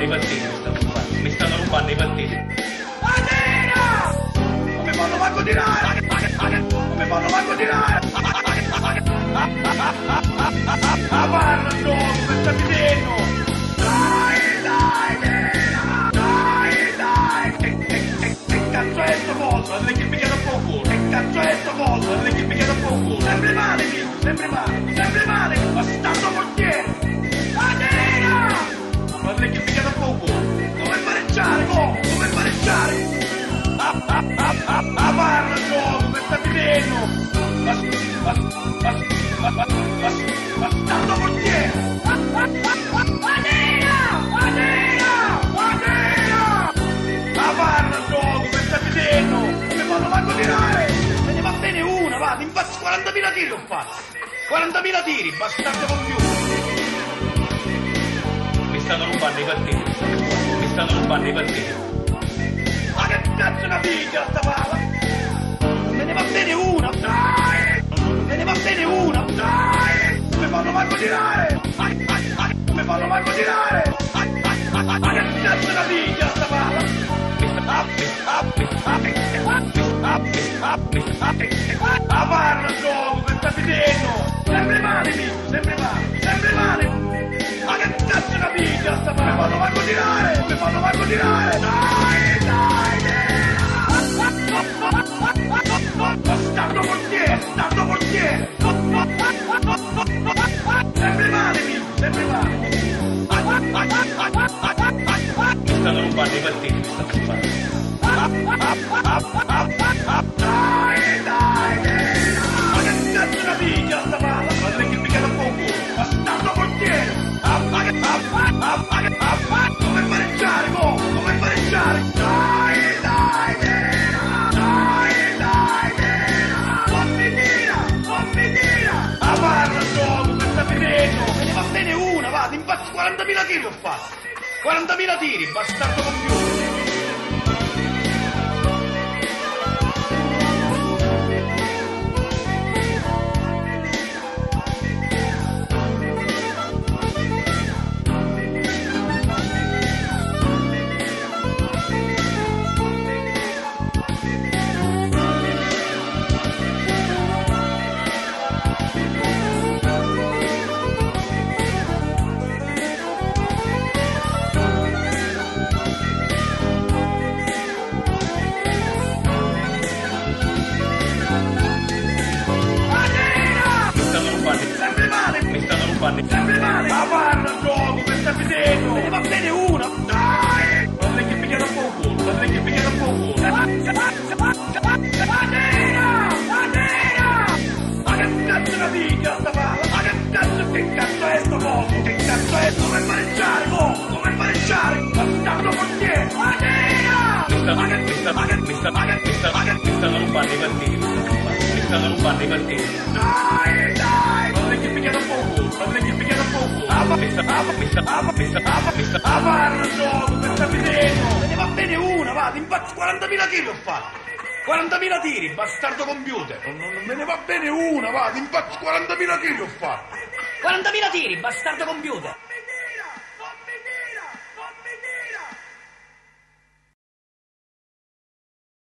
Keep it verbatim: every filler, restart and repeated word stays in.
rubando i partiti, mi stanno rubando, mi stanno rubando i partiti. Adina! Non mi fanno manco tirare! Non mi fanno manco tirare! La parla gioco per capitano! Dai, dai, Nena! Dai, dai! Che, che, che, che cazzo è sto coso? Non è che mi chiede un po' culo. Che cazzo è sto coso? Non è che mi chiede un po' culo. Sempre male, figlio! Sempre male! Sempre male! Bastardo portiere! Adina! Non è che mi chiede un po' culo. Come pareggiare, co? Come pareggiare? La parla gioco per capitano! Bastardo portiere! Adina! Adina! Adina! La parla gioco per capitano! Non mi fanno manco tirare! Me ne va bene una, va! Ti impazzi quarantamila tiri ho fatto! quarantamila tiri, bastardo computer! Mi stanno rubando i partiti, mi stanno rubando i partiti. Ma che cazzo una figlia sta palla? Me ne va bene una, dai! Me ne va bene una, dai! Non mi fanno manco tirare! Non mi fanno manco tirare! Ma che cazzo una figlia sta palla? La parla gioco per capitano! Sempre male, figlio, sempre male, sempre male! Ma che cazzo una figlia sta palla? Mi fanno manco tirare! Mi fanno manco tirare! Dai, dai, bastardo portiere! Bastardo portiere! Sempre male, figlio, sempre male! Mi stanno rubando i partiti, mi stanno rubando. Dai, dai, ma che cazzo una figlia sta palla? Non è che mi chiede un po' culo. Bastardo portiere! Come pareggiare, mo? Come pareggiare? Dai, dai, Nena! Dai, dai, Nena! Non mi tira! Non mi tira! La parla gioco per capitano! Me ne va bene una, va! Ti impazzi quarantamila tiri ho fatto! quarantamila tiri, bastardo computer! Sempre male! La parla gioco per capitano! Me ne va bene una! Dai! Non è che mi chiede un po' culo, non è che mi chiede un po' culo. Adina! Adina! Ma che cazzo una figlia sta palla? Ma che cazzo, che cazzo è sto coso? Che cazzo è? Come pareggiare, mo? Come pareggiare? Bastardo portiere! Adina! Ma che mi stanno, ma che mi stanno, ma che mi stanno, ma che mi stanno rubando i partiti, mi stanno rubando i partiti. Dai, dai! Non è che mi chiede un po' culo, non è che mi chiede un po' culo. Mi sta, mi sta, mi sta, mi sta. La parla gioco per capitano! Me ne va bene una, va! Ti impazzi quarantamila tiri ho fatto! quarantamila tiri, bastardo computer! Non, non me ne va bene una, va! Ti impazzi quarantamila tiri ho fatto! quarantamila tiri, bastardo computer!